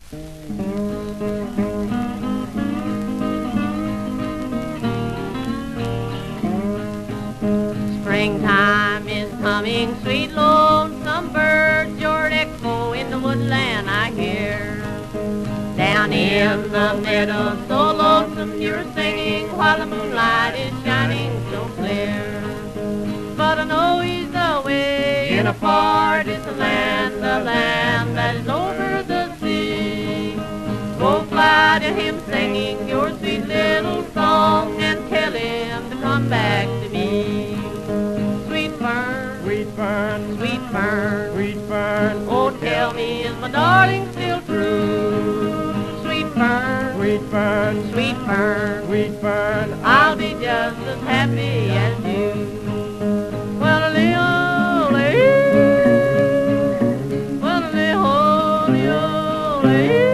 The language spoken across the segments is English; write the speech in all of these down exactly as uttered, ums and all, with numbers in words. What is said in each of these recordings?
Springtime is coming, sweet lonesome birds, your echo in the woodland I hear. Down in the meadow, so lonesome you're singing while the moonlight is shining so clear. But I know he's away in a far distant land, the land that is over the sea. Go fly to him singing your sweet little song and tell him to come back to me. Sweet fern, Sweet fern, sweet fern, sweet fern, oh tell me, is my darling still true? Sweet fern, sweet fern, sweet fern, sweet fern, I'll be just as happy as you. Well, Leo, Leo, well, Leo, Leo, Leo,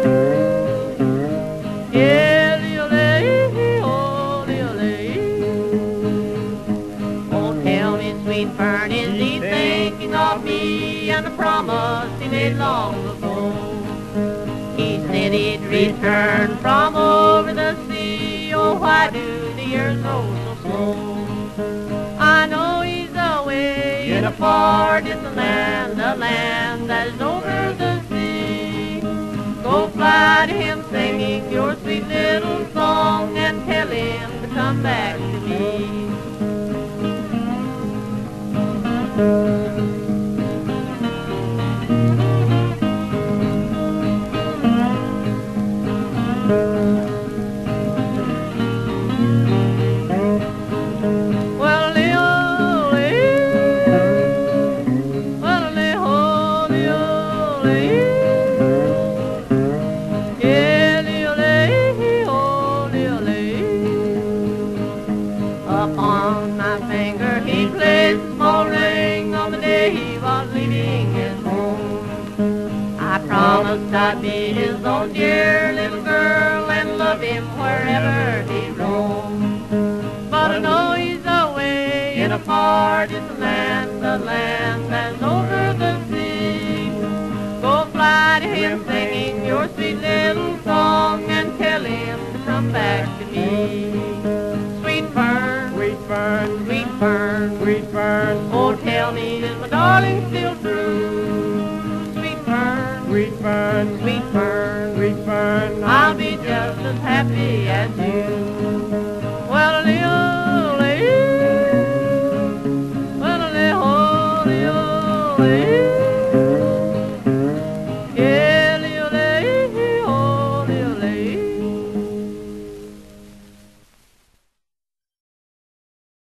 yeah, Leo, Leo, Leo, Leo. Oh, tell me, sweet fern, is he thinking of me and the promise he made long ago? He said he'd return from over the sea. Oh, why do the years go so slow? I know he's away in a far distant land, a land that is over the sea. Go fly to him singing your sweet little song and tell him to come back to me. Well, Leo, Leo, well, Leo, Leo, Leo, yeah, Leo, Leo, Leo, Leo. Upon my finger he placed a small ring on the day he was leaving his home. I promised I'd be his own dear little girl and love him wherever he roamed. But I know he's away in a far distant land, the land that's over the sea. Go fly to him singing your sweet little song and tell him to come back to me. Sweet fern, sweet fern, sweet fern, sweet fern, oh tell me, is my darling still true? Sweet fern, sweet fern, sweet fern, sweet fern, I'll be just as happy as you.